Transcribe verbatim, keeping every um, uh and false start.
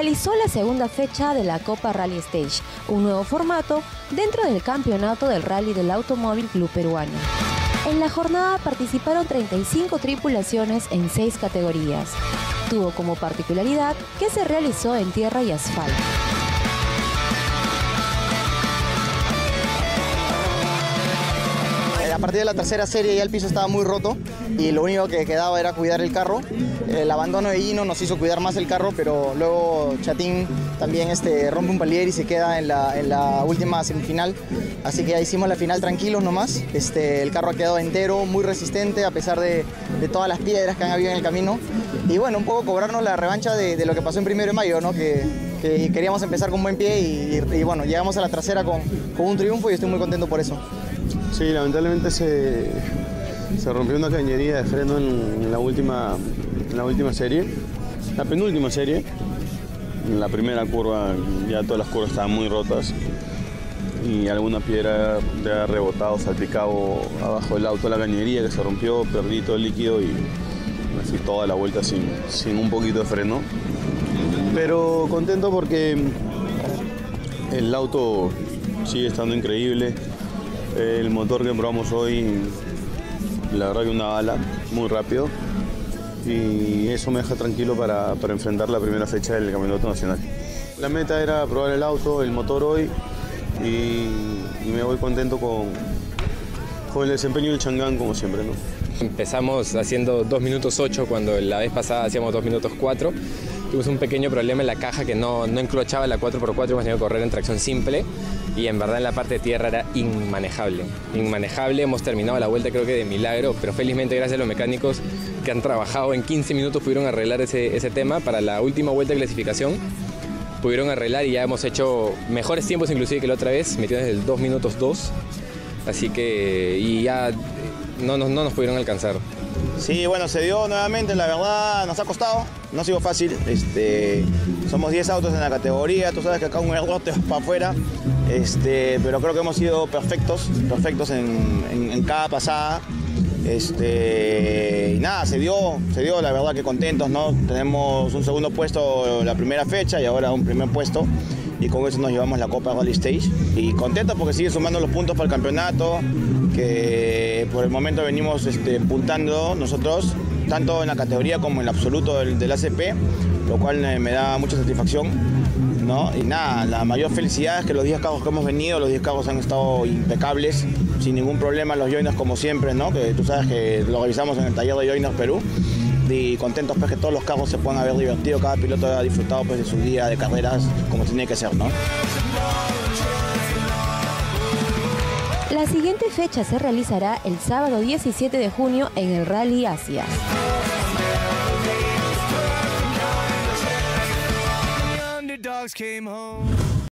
realizó la segunda fecha de la Copa Rally Stage, un nuevo formato dentro del campeonato del Rally del Automóvil Club Peruano. En la jornada participaron treinta y cinco tripulaciones en seis categorías. Tuvo como particularidad que se realizó en tierra y asfalto. A partir de la tercera serie ya el piso estaba muy roto y lo único que quedaba era cuidar el carro. El abandono de Gino nos hizo cuidar más el carro, pero luego Chatín también este, rompe un palier y se queda en la, en la última semifinal. Así que ya hicimos la final tranquilos nomás. Este, el carro ha quedado entero, muy resistente a pesar de, de todas las piedras que han habido en el camino. Y bueno, un poco cobrarnos la revancha de, de lo que pasó en primero de mayo, ¿no? que, que queríamos empezar con buen pie y, y, y bueno, llegamos a la trasera con, con un triunfo y estoy muy contento por eso. Sí, lamentablemente se, se rompió una cañería de freno en, en, la última, en la última serie, la penúltima serie. En la primera curva ya todas las curvas estaban muy rotas y alguna piedra ya ha rebotado, salpicado abajo del auto, la cañería que se rompió, perdí todo el líquido y así toda la vuelta sin, sin un poquito de freno. Pero contento porque el auto sigue estando increíble. El motor que probamos hoy, la verdad que una bala, muy rápido. Y eso me deja tranquilo para, para enfrentar la primera fecha del Campeonato Nacional. La meta era probar el auto, el motor hoy, y, y me voy contento con, con el desempeño del Chang'an como siempre, ¿no? Empezamos haciendo dos minutos ocho cuando la vez pasada hacíamos dos minutos cuatro. Tuvimos un pequeño problema en la caja que no, no enclochaba la cuatro por cuatro, hemos tenido que correr en tracción simple y en verdad en la parte de tierra era inmanejable. Inmanejable, hemos terminado la vuelta creo que de milagro, pero felizmente gracias a los mecánicos que han trabajado en quince minutos pudieron arreglar ese, ese tema. Para la última vuelta de clasificación pudieron arreglar y ya hemos hecho mejores tiempos inclusive que la otra vez, metidos desde el dos minutos dos, así que y ya no, no, no nos pudieron alcanzar. Sí, bueno, se dio nuevamente, la verdad nos ha costado, no ha sido fácil. Este, somos diez autos en la categoría, tú sabes que acá un error te va para afuera, este, pero creo que hemos sido perfectos, perfectos en, en, en cada pasada. Este, y nada, se dio, se dio, la verdad que contentos, ¿no? Tenemos un segundo puesto la primera fecha y ahora un primer puesto. Y con eso nos llevamos la Copa Rally Stage. Y contentos porque sigue sumando los puntos para el campeonato, que por el momento venimos este, puntando nosotros, tanto en la categoría como en el absoluto del, del A C P, lo cual eh, me da mucha satisfacción, ¿no? Y nada, la mayor felicidad es que los diez carros que hemos venido, los diez carros han estado impecables, sin ningún problema, los joiners como siempre, ¿no? Que tú sabes que lo revisamos en el taller de Joiners Perú. Y contentos pues que todos los carros se puedan haber divertido, cada piloto haya disfrutado pues de su día de carreras como tiene que ser, ¿no? La siguiente fecha se realizará el sábado diecisiete de junio en el Rally Asia. Came home.